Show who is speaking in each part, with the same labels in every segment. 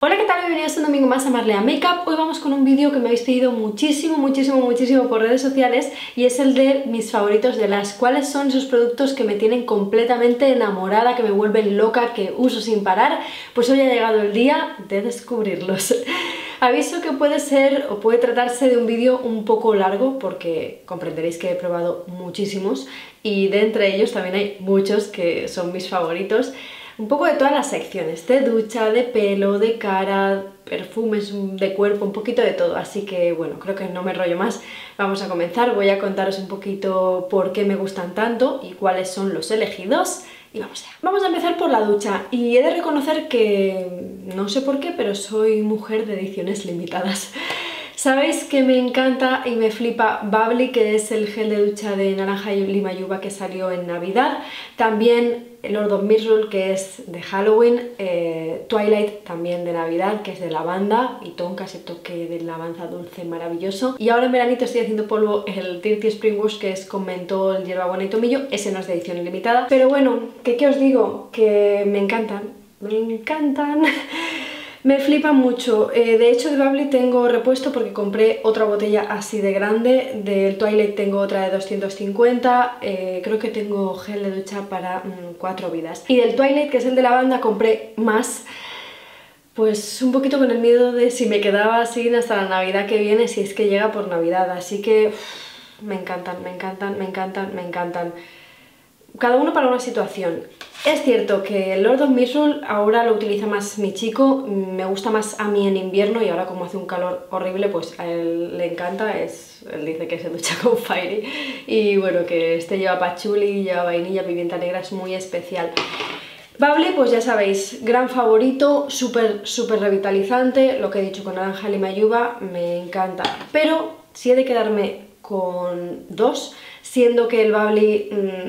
Speaker 1: Hola, ¿qué tal? Bienvenidos un domingo más a Marlea Makeup. Hoy vamos con un vídeo que me habéis pedido muchísimo por redes sociales y es el de mis favoritos de Lush. ¿Cuáles son esos productos que me tienen completamente enamorada, que me vuelven loca, que uso sin parar? Pues hoy ha llegado el día de descubrirlos. Aviso que puede ser o puede tratarse de un vídeo un poco largo porque comprenderéis que he probado muchísimos y de entre ellos también hay muchos que son mis favoritos. Un poco de todas las secciones, de ducha, de pelo, de cara, perfumes, de cuerpo, un poquito de todo. Así que bueno, creo que no me enrollo más. Vamos a comenzar, voy a contaros un poquito por qué me gustan tanto y cuáles son los elegidos. Y vamos allá. Vamos a empezar por la ducha y he de reconocer que no sé por qué, pero soy mujer de ediciones limitadas. Sabéis que me encanta y me flipa Bubbly, que es el gel de ducha de naranja y lima y uva que salió en Navidad. También Lord of Misrule, que es de Halloween. Twilight, también de Navidad, que es de lavanda y tonka, ese toque de lavanda dulce maravilloso. Y ahora en veranito estoy haciendo polvo el Dirty Spring Wash, que es con mentol, hierbabuena y tomillo. Ese no es de edición ilimitada. Pero bueno, ¿qué os digo? Que me encantan. Me encantan. Me flipa mucho. De hecho de Bubbly tengo repuesto porque compré otra botella así de grande. Del Twilight tengo otra de 250. Creo que tengo gel de ducha para 4 vidas. Y del Twilight, que es el de lavanda, compré más. Pues un poquito con el miedo de si me quedaba así hasta la Navidad que viene, si es que llega por Navidad. Así que me encantan, me encantan, me encantan, me encantan. Cada uno para una situación. Es cierto que el Lord of Misrule ahora lo utiliza más mi chico, me gusta más a mí en invierno y ahora como hace un calor horrible pues a él le encanta, él dice que se ducha con Fairy y bueno, que este lleva patchouli, lleva vainilla, pimienta negra, es muy especial. Bubbly, pues ya sabéis, gran favorito, súper revitalizante, lo que he dicho con naranja, lima y uva, me encanta. Pero si he de quedarme con dos, siendo que el Bubbly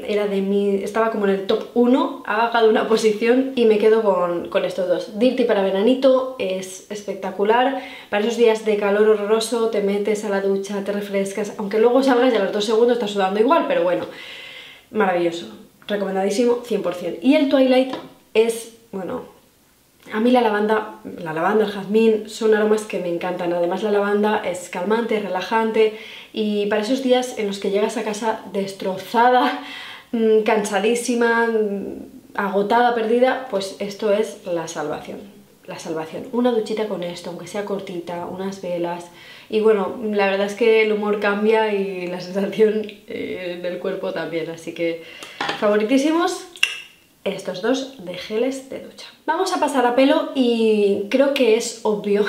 Speaker 1: estaba como en el top 1, ha bajado una posición y me quedo con estos dos. Dirty para veranito, es espectacular, para esos días de calor horroroso, te metes a la ducha, te refrescas, aunque luego salgas y a los 2 segundos estás sudando igual, pero bueno, maravilloso, recomendadísimo 100%. Y el Twilight es, bueno, a mí la lavanda, el jazmín son aromas que me encantan. Además la lavanda es calmante, relajante y para esos días en los que llegas a casa destrozada, cansadísima, agotada, perdida, pues esto es la salvación. La salvación. Una duchita con esto, aunque sea cortita, unas velas y bueno, la verdad es que el humor cambia y la sensación del cuerpo también, así que favoritísimos estos dos de geles de ducha. Vamos a pasar a pelo y creo que es obvio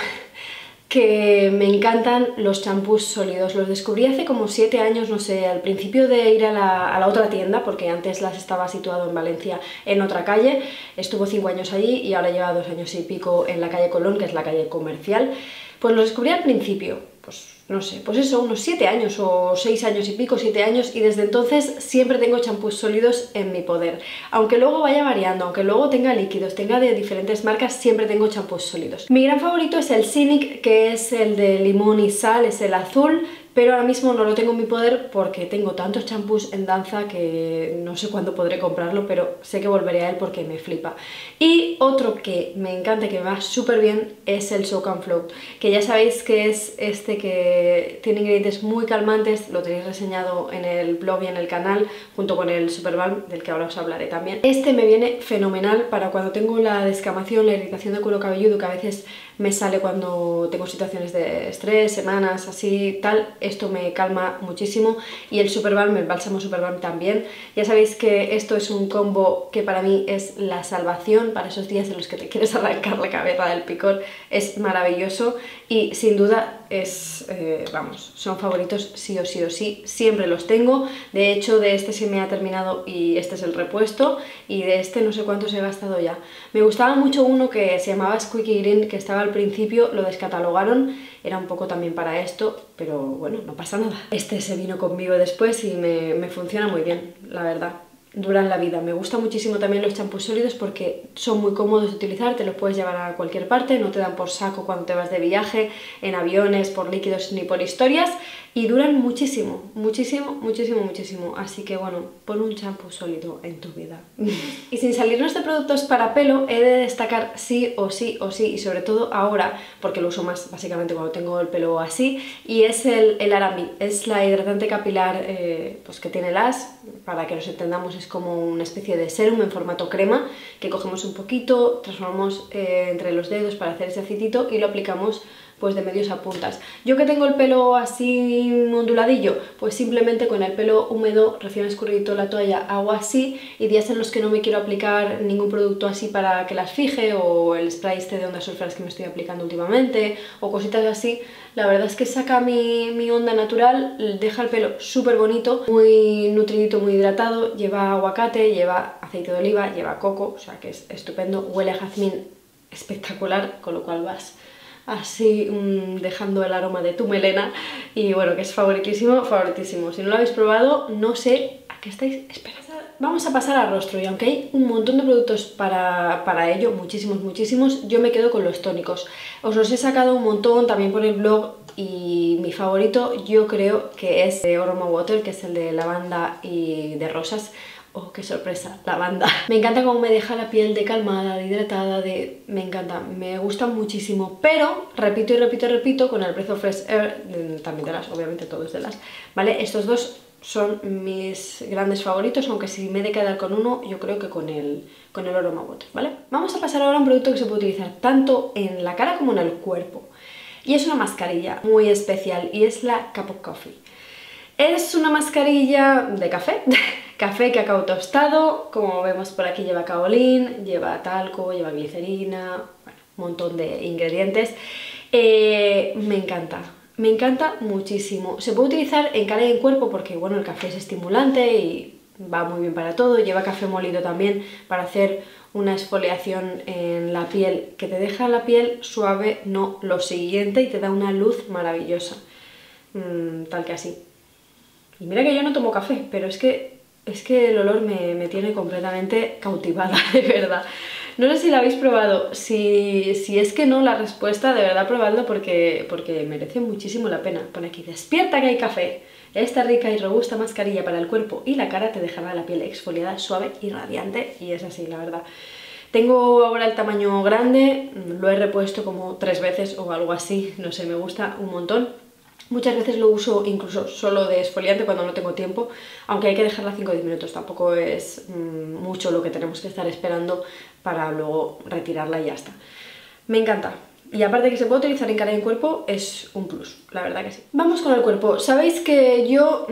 Speaker 1: que me encantan los champús sólidos. Los descubrí hace como 7 años, no sé, al principio de ir a la otra tienda, porque antes las estaba situado en Valencia en otra calle, estuvo 5 años allí y ahora lleva 2 años y pico en la calle Colón, que es la calle comercial. Pues los descubrí al principio, pues no sé, pues eso, unos 7 años o 6 años y pico, 7 años, y desde entonces siempre tengo champús sólidos en mi poder. Aunque luego vaya variando, aunque luego tenga líquidos, tenga de diferentes marcas, siempre tengo champús sólidos. Mi gran favorito es el Scenic, que es el de limón y sal, es el azul, pero ahora mismo no lo tengo en mi poder porque tengo tantos champús en danza que no sé cuándo podré comprarlo, pero sé que volveré a él porque me flipa. Y otro que me encanta y que me va súper bien es el Soak and Float, que ya sabéis que es este que tiene ingredientes muy calmantes, lo tenéis reseñado en el blog y en el canal, junto con el Super Balm, del que ahora os hablaré también. Este me viene fenomenal para cuando tengo la descamación, la irritación de cuero cabelludo, que a veces me sale cuando tengo situaciones de estrés, semanas, así, tal. Esto me calma muchísimo y el Super Balm, el bálsamo Super Balm también. Ya sabéis que esto es un combo que para mí es la salvación para esos días en los que te quieres arrancar la cabeza del picor, es maravilloso y sin duda es, vamos, son favoritos sí o sí o sí, siempre los tengo. De hecho de este se me ha terminado y este es el repuesto y de este no sé cuántos he gastado ya. Me gustaba mucho uno que se llamaba Squeaky Green, que estaba al principio, lo descatalogaron, era un poco también para esto, pero bueno, no pasa nada. Este se vino conmigo después y me funciona muy bien, la verdad. Duran la vida. Me gustan muchísimo también los champús sólidos porque son muy cómodos de utilizar, te los puedes llevar a cualquier parte, no te dan por saco cuando te vas de viaje, en aviones, por líquidos ni por historias. y duran muchísimo, muchísimo, muchísimo, muchísimo. Así que bueno, pon un champú sólido en tu vida. Y sin salirnos de productos para pelo, he de destacar sí o sí o sí, y sobre todo ahora, porque lo uso más básicamente cuando tengo el pelo así, y es el Arambi. Es la hidratante capilar pues que tiene LAS, para que nos entendamos es como una especie de serum en formato crema, que cogemos un poquito, transformamos entre los dedos para hacer ese aceitito y lo aplicamos pues de medios a puntas. Yo que tengo el pelo así onduladillo, pues simplemente con el pelo húmedo, recién escurridito la toalla, hago así, y días en los que no me quiero aplicar ningún producto así para que las fije, o el spray este de ondas sulfuras que me estoy aplicando últimamente, o cositas así, la verdad es que saca mi onda natural, deja el pelo súper bonito, muy nutridito, muy hidratado, lleva aguacate, lleva aceite de oliva, lleva coco, o sea que es estupendo, huele a jazmín espectacular, con lo cual vas así dejando el aroma de tu melena, y bueno, que es favoritísimo, favoritísimo. Si no lo habéis probado, no sé a qué estáis esperando. Vamos a pasar al rostro, y aunque hay un montón de productos para ello, muchísimos, muchísimos, yo me quedo con los tónicos. Os los he sacado un montón también por el blog, y mi favorito yo creo que es Aroma Water, que es el de lavanda y de rosas. Oh, qué sorpresa, lavanda. Me encanta cómo me deja la piel de calmada, de hidratada, me encanta, me gusta muchísimo. Pero, repito y repito y repito, con el Breath of Fresh Air, también de LAS, obviamente todo es de LAS, ¿vale? Estos dos son mis grandes favoritos, aunque si me he de quedar con uno, yo creo que con el Aroma Water, ¿vale? Vamos a pasar ahora a un producto que se puede utilizar tanto en la cara como en el cuerpo. Y es una mascarilla muy especial, y es la Cup of Coffee. Es una mascarilla de café, café cacao tostado, como vemos por aquí lleva caolín, lleva talco, lleva glicerina, bueno, un montón de ingredientes. Me encanta muchísimo. Se puede utilizar en cara y en cuerpo porque, bueno, el café es estimulante y va muy bien para todo. Lleva café molido también para hacer una exfoliación en la piel que te deja la piel suave, no lo siguiente, y te da una luz maravillosa, tal que así. Y mira que yo no tomo café, pero es que el olor me tiene completamente cautivada, de verdad. No sé si lo habéis probado, si es que no, la respuesta, de verdad probadlo porque merece muchísimo la pena. Pone aquí, despierta que hay café. Esta rica y robusta mascarilla para el cuerpo y la cara te dejará la piel exfoliada, suave y radiante, y es así, la verdad. Tengo ahora el tamaño grande, lo he repuesto como 3 veces o algo así, no sé, me gusta un montón. Muchas veces lo uso incluso solo de exfoliante cuando no tengo tiempo, aunque hay que dejarla 5 o 10 minutos, tampoco es mucho lo que tenemos que estar esperando para luego retirarla y ya está. Me encanta. Y aparte de que se puede utilizar en cara y en cuerpo, es un plus, la verdad que sí. Vamos con el cuerpo. Sabéis que yo,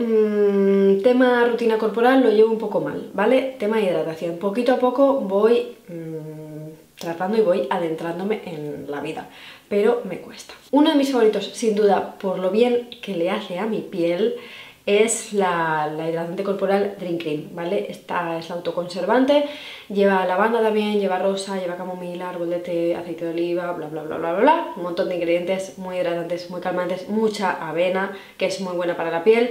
Speaker 1: tema rutina corporal, lo llevo un poco mal, ¿vale? Tema hidratación. Poquito a poco voy tratando y voy adentrándome en la vida, pero me cuesta. Uno de mis favoritos, sin duda, por lo bien que le hace a mi piel, es la hidratante corporal Dream Cream, ¿vale? Esta es la autoconservante, lleva lavanda también, lleva rosa, lleva camomila, árbol de té, aceite de oliva, bla bla bla bla bla, un montón de ingredientes muy hidratantes, muy calmantes, mucha avena, que es muy buena para la piel.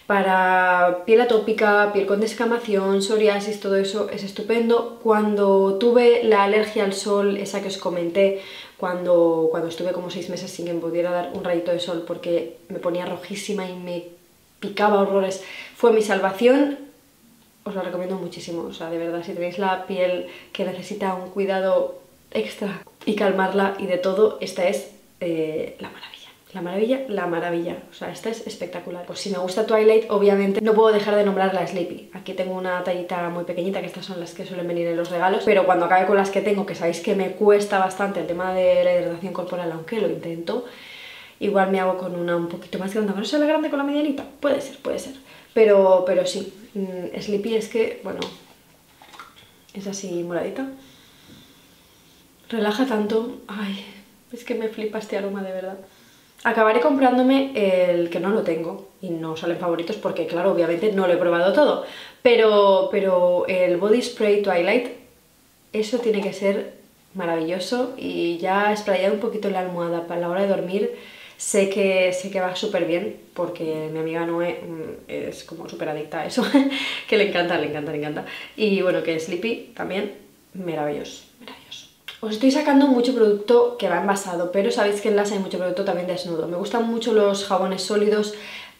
Speaker 1: Para piel atópica, piel con descamación, psoriasis, todo eso es estupendo. Cuando tuve la alergia al sol, esa que os comenté, cuando estuve como 6 meses sin que me pudiera dar un rayito de sol porque me ponía rojísima y me picaba horrores, fue mi salvación. Os lo recomiendo muchísimo, o sea, de verdad, si tenéis la piel que necesita un cuidado extra y calmarla y de todo, esta es la maravilla. La maravilla, la maravilla, o sea, esta es espectacular. Pues si me gusta Twilight, obviamente no puedo dejar de nombrar la Sleepy. Aquí tengo una tallita muy pequeñita, que estas son las que suelen venir en los regalos, pero cuando acabe con las que tengo, que sabéis que me cuesta bastante el tema de la hidratación corporal, aunque lo intento, igual me hago con una un poquito más grande. ¿No se ve grande con la medianita? Puede ser, pero sí. Sleepy es que, bueno, es así moradita. Relaja tanto. Ay, es que me flipa este aroma, de verdad. Acabaré comprándome el que no lo tengo y no salen favoritos porque, claro, obviamente no lo he probado todo, pero el Body Spray Twilight, eso tiene que ser maravilloso, y ya sprayado un poquito en la almohada para la hora de dormir, sé que va súper bien porque mi amiga Noé es como súper adicta a eso, que le encanta, y bueno, que Sleepy también, maravilloso. Os estoy sacando mucho producto que va envasado, pero sabéis que en LAS hay mucho producto también desnudo. Me gustan mucho los jabones sólidos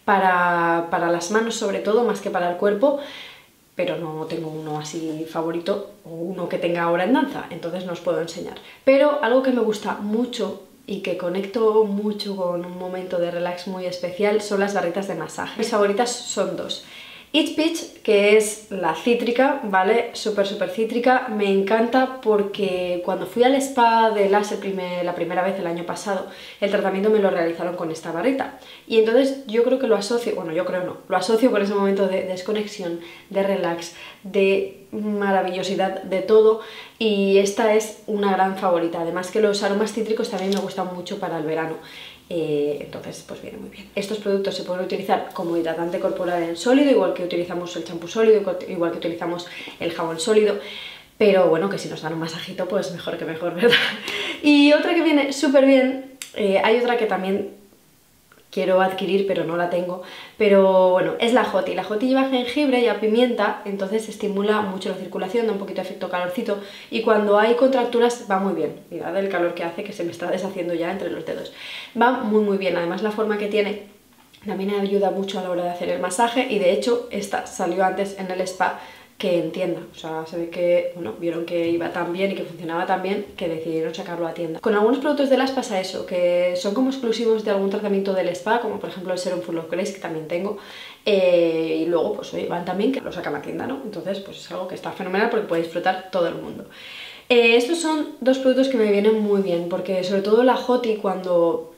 Speaker 1: para las manos sobre todo, más que para el cuerpo, pero no tengo uno así favorito o uno que tenga ahora en danza, entonces no os puedo enseñar. Pero algo que me gusta mucho y que conecto mucho con un momento de relax muy especial son las barritas de masaje. Mis favoritas son dos. It's Peach, que es la cítrica, ¿vale? Súper cítrica, me encanta porque cuando fui al spa de láser la primera vez el año pasado, el tratamiento me lo realizaron con esta barrita. Y entonces yo creo que lo asocio, bueno, yo creo no, lo asocio con ese momento de desconexión, de relax, de maravillosidad, de todo, y esta es una gran favorita. Además que los aromas cítricos también me gustan mucho para el verano. Entonces pues viene muy bien. Estos productos se pueden utilizar como hidratante corporal en sólido, igual que utilizamos el champú sólido, igual que utilizamos el jabón sólido, pero bueno, que si nos dan un masajito pues mejor que mejor, ¿verdad? Y otra que viene súper bien, hay otra que también quiero adquirir pero no la tengo, pero bueno, es la Joti. La Joti lleva jengibre y a pimienta, entonces estimula mucho la circulación, da un poquito de efecto calorcito y cuando hay contracturas va muy bien. Mirad el calor que hace, que se me está deshaciendo ya entre los dedos. Va muy bien, además la forma que tiene también ayuda mucho a la hora de hacer el masaje y de hecho esta salió antes en el spa que en tienda, o sea, se ve que, bueno, vieron que iba tan bien y que funcionaba tan bien que decidieron sacarlo a tienda. Con algunos productos de las pasa eso, que son como exclusivos de algún tratamiento del spa, como por ejemplo el Serum Full of Grace, que también tengo, y luego pues oye, van también que lo sacan a tienda, ¿no? Entonces pues es algo que está fenomenal porque puede disfrutar todo el mundo. Estos son dos productos que me vienen muy bien, porque sobre todo la Joti, cuando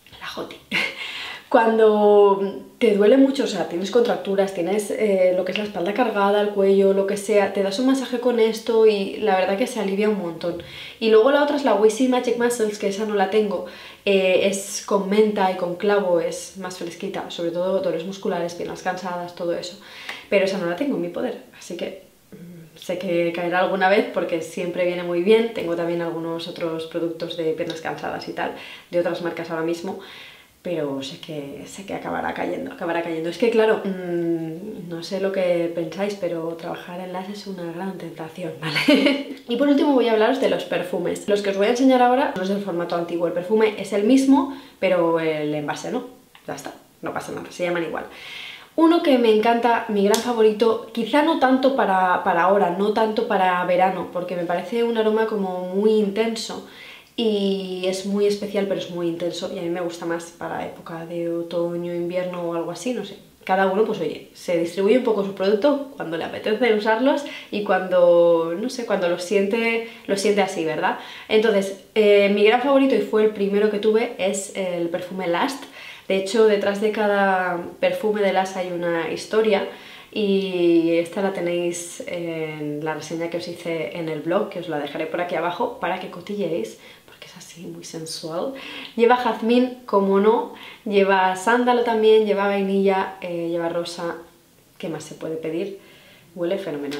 Speaker 1: te duele mucho, o sea, tienes contracturas, tienes lo que es la espalda cargada, el cuello, lo que sea, te das un masaje con esto y la verdad que se alivia un montón. Y luego la otra es la Wisi Magic Muscles, que esa no la tengo, es con menta y con clavo, es más fresquita, sobre todo dolores musculares, piernas cansadas, todo eso. Pero esa no la tengo en mi poder, así que sé que caerá alguna vez porque siempre viene muy bien. Tengo también algunos otros productos de piernas cansadas y tal, de otras marcas ahora mismo, pero sé que acabará cayendo. Es que claro, no sé lo que pensáis, pero trabajar en las es una gran tentación, ¿vale? Y por último voy a hablaros de los perfumes. Los que os voy a enseñar ahora no es el formato antiguo, el perfume es el mismo, pero el envase no, ya está, no pasa nada, se llaman igual. Uno que me encanta, mi gran favorito, quizá no tanto para ahora, no tanto para verano, porque me parece un aroma como muy intenso, y es muy especial pero es muy intenso y a mí me gusta más para época de otoño, invierno o algo así, no sé. Cada uno pues oye, se distribuye un poco su producto cuando le apetece usarlos y cuando, no sé, cuando lo siente así, ¿verdad? Entonces, mi gran favorito y fue el primero que tuve es el perfume Last. De hecho, detrás de cada perfume de Last hay una historia y esta la tenéis en la reseña que os hice en el blog, que os la dejaré por aquí abajo para que cotilleéis, porque es así muy sensual. Lleva jazmín, como no, lleva sándalo también, lleva vainilla, lleva rosa. ¿Qué más se puede pedir? Huele fenomenal.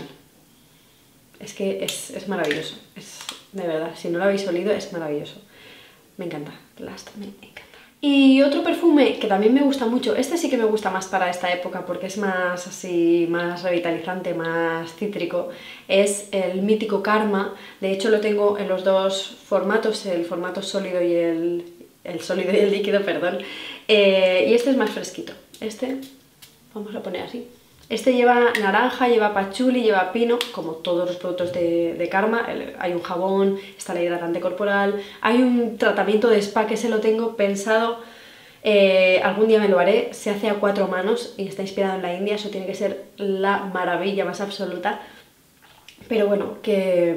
Speaker 1: Es que es maravilloso, de verdad, si no lo habéis olido es maravilloso. Me encanta, Last me encanta. Y otro perfume que también me gusta mucho, este sí que me gusta más para esta época porque es más así, más revitalizante, más cítrico, es el mítico Karma. De hecho lo tengo en los dos formatos, el formato sólido y el sólido y el líquido, perdón. Y este es más fresquito, este, vamos a poner así. Este lleva naranja, lleva pachuli, lleva pino, como todos los productos de Karma. Hay un jabón, está la hidratante corporal, hay un tratamiento de spa que se lo tengo pensado, algún día me lo haré, se hace a 4 manos y está inspirado en la India, eso tiene que ser la maravilla más absoluta. Pero bueno, ¿qué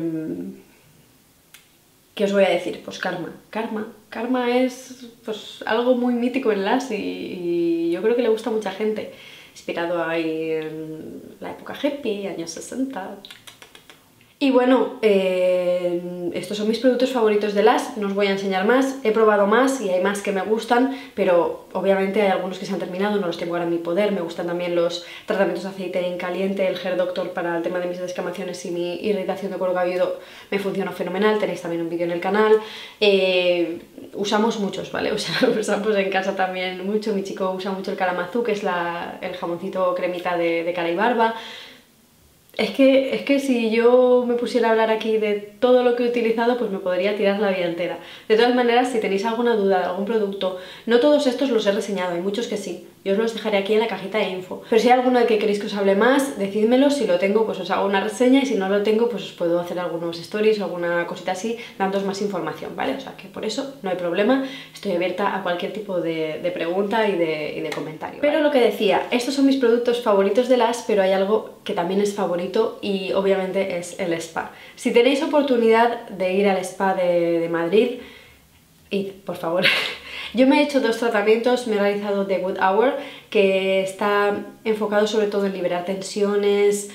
Speaker 1: os voy a decir? Pues Karma es pues algo muy mítico en las y yo creo que le gusta a mucha gente. Inspirado ahí en la época hippie, años 60. Y bueno, estos son mis productos favoritos de Lash, no os voy a enseñar más, he probado más y hay más que me gustan, pero obviamente hay algunos que se han terminado, no los tengo ahora en mi poder. Me gustan también los tratamientos de aceite en caliente, el Hair Doctor para el tema de mis descamaciones y mi irritación de cuero cabelludo me funcionó fenomenal, tenéis también un vídeo en el canal. Usamos muchos, ¿vale? O sea, usamos en casa también mucho, mi chico usa mucho el Kalamazoo, que es el jamoncito cremita de cara y barba. Es que si yo me pusiera a hablar aquí de todo lo que he utilizado, pues me podría tirar la vida entera. De todas maneras, si tenéis alguna duda de algún producto, no todos estos los he reseñado, hay muchos que sí. Yo os los dejaré aquí en la cajita de info. Pero si hay alguno de que queréis que os hable más, decídmelo. Si lo tengo, pues os hago una reseña, y si no lo tengo, pues os puedo hacer algunos stories o alguna cosita así, dándoos más información, ¿vale? O sea que por eso no hay problema, estoy abierta a cualquier tipo de pregunta y de comentario, ¿vale? Pero lo que decía, estos son mis productos favoritos de Lush, pero hay algo que también es favorito y obviamente es el spa. Si tenéis oportunidad de ir al spa de Madrid, id, por favor. Yo me he hecho 2 tratamientos, me he realizado The Good Hour, que está enfocado sobre todo en liberar tensiones,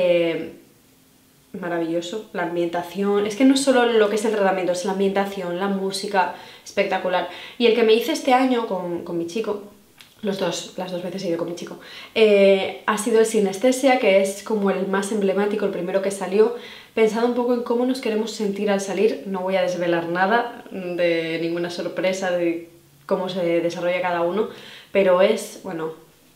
Speaker 1: maravilloso, la ambientación, es que no es solo lo que es el tratamiento, es la ambientación, la música, espectacular. Y el que me hice este año con mi chico, las dos veces he ido con mi chico, ha sido el Sinestesia, que es como el más emblemático, el primero que salió, pensado un poco en cómo nos queremos sentir al salir. No voy a desvelar nada de ninguna sorpresa de cómo se desarrolla cada uno, pero es, bueno,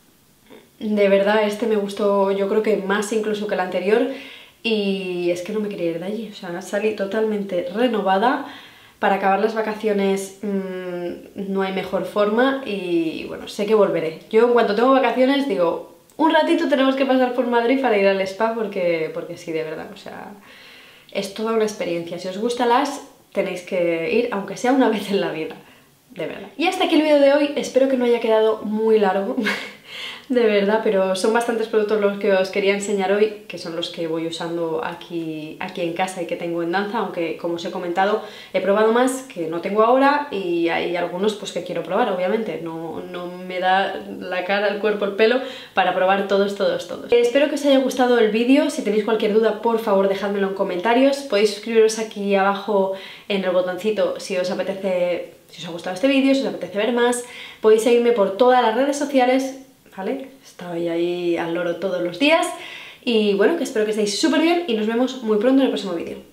Speaker 1: de verdad este me gustó, yo creo que más incluso que el anterior, y es que no me quería ir de allí, o sea, salí totalmente renovada. Para acabar las vacaciones no hay mejor forma y bueno, sé que volveré. Yo en cuanto tengo vacaciones digo, un ratito tenemos que pasar por Madrid para ir al spa porque sí, de verdad, o sea, es toda una experiencia. Si os gusta Lush, tenéis que ir, aunque sea una vez en la vida, de verdad. Y hasta aquí el vídeo de hoy, espero que no haya quedado muy largo. De verdad, pero son bastantes productos los que os quería enseñar hoy, que son los que voy usando aquí en casa y que tengo en danza, aunque como os he comentado, he probado más que no tengo ahora y hay algunos pues que quiero probar, obviamente, no me da la cara, el cuerpo, el pelo para probar todos. Espero que os haya gustado el vídeo. Si tenéis cualquier duda, por favor dejádmelo en comentarios. Podéis suscribiros aquí abajo en el botoncito si os apetece, si os ha gustado este vídeo, si os apetece ver más. Podéis seguirme por todas las redes sociales, ¿vale? Estoy ahí al loro todos los días y bueno, que espero que estéis súper bien y nos vemos muy pronto en el próximo vídeo.